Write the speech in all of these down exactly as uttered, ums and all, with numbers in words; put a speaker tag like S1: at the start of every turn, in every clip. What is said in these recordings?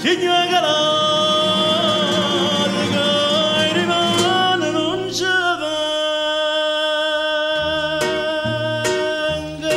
S1: signora che larga e rimane non ci venga.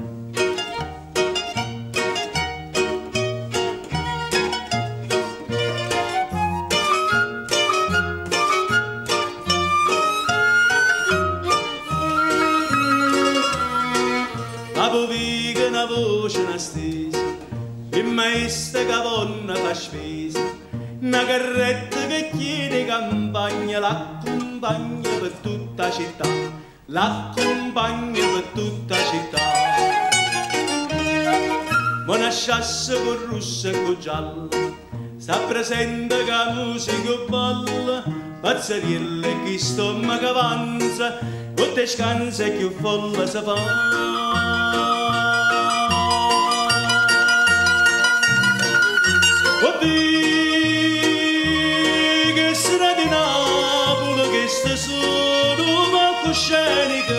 S1: La povica una voce una stesa, il maestro che vonna fa spesa, una carretta che chiede campagna, l'accompagna per tutta la città, l'accompagna per tutta la città. Ma una sciassa con rossa e con gialla, sta presente che la musica balla, pazzarielle che stomaco avanza, con te scansa e più folla si fa. Oddio, che sarà di Napoli, che sta solo palcoscenica.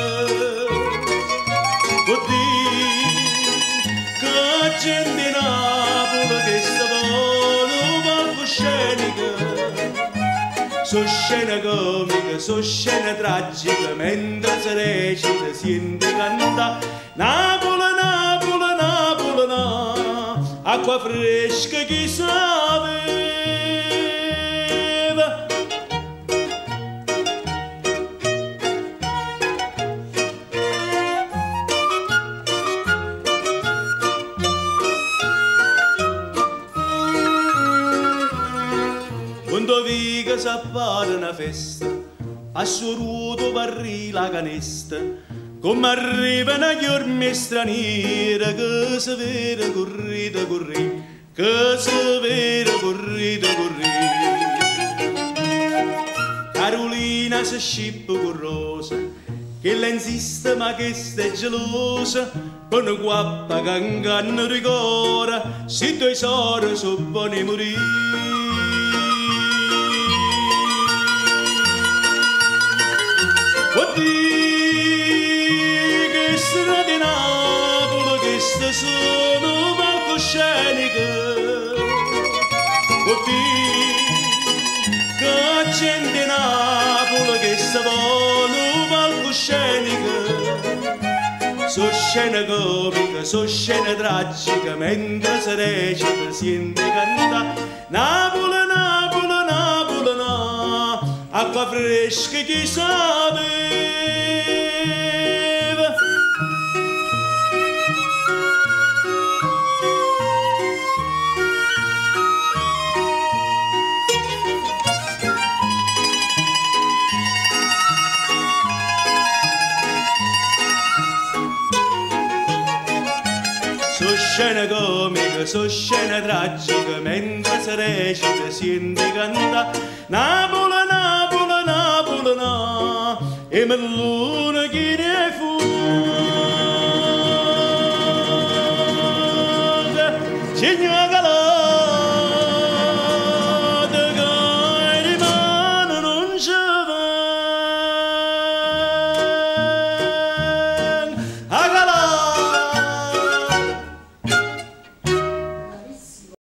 S1: Oddio, che gente di Napoli, che sta solo palcoscenica. So scena comica, so scena tragica, mentre si recita, sente cantare Napoli, Napoli, Napoli, Napoli. Acqua fresca chi sapeva. Quando viga s'appare una festa, a suo ruoto parri la canesta, come arrivano gli ormi stranieri, che si vede corrida corri, che si vede corrida corri. Carolina si scippa con Rosa, che lei insiste ma che sta gelosa, con una guappa che inganna rigora, se tuoi sori sono buoni morire. Di Napoli che sta solo palcoscenica. Oddio, che gente di Napoli che sta solo palcoscenica. So scena comica, so scena tragica, mentre si recita sente cantare Napoli, Napoli, Napoli, no, acqua fresca chi sapeva. So scena comica, so scena tragica, mentre si recita sente cantare